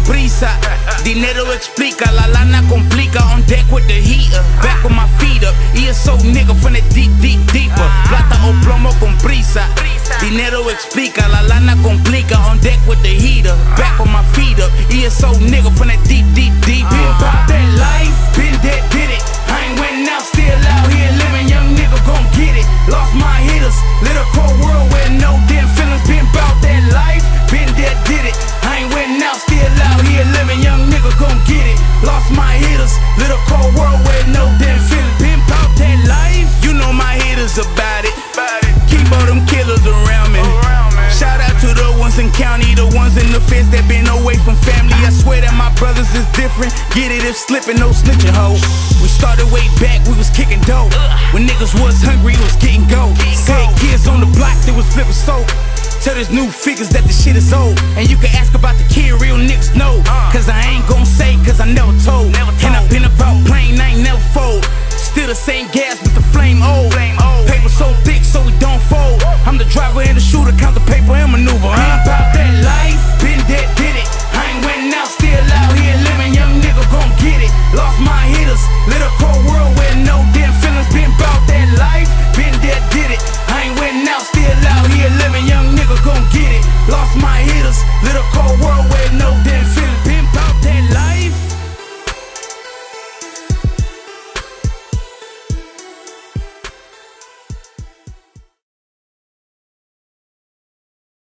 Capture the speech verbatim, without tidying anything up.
prisa. Dinero explica, la lana complica. On deck with the heater, back with my feet up. E S O nigga from the deep, deep, deeper. Plata o plomo con prisa. Dinero explica, la lana complica. On deck with the heater, back with my feet up. E S O nigga from the deep, deep, deeper. Been about that life, been that, did it. I ain't went out, still out here living. Young nigga gon' get it. Lost my hitters, lit a cold world with no damn feelings. Been about that life, been that, did it. I ain't went out, still out here living. Young nigga gon' get it. Lost my hitters, lit a cold world with no damn feelings. Been about that life, you know my hitters about it. Keep all them killers around me. Shout out to the ones in county, the ones in the fence that been away from family. I swear that my brothers is different. Get it if slipping, no snitching, ho. We started way back, we was kicking dough. When niggas was hungry, it was getting go. Said kids on the block, they was flipping soap. Tell these new figures that the shit is old. And you can ask about the kid, real niggas know. Cause I ain't gon' say, cause I never told. And I been about plain, I ain't never fold. Still the same gas.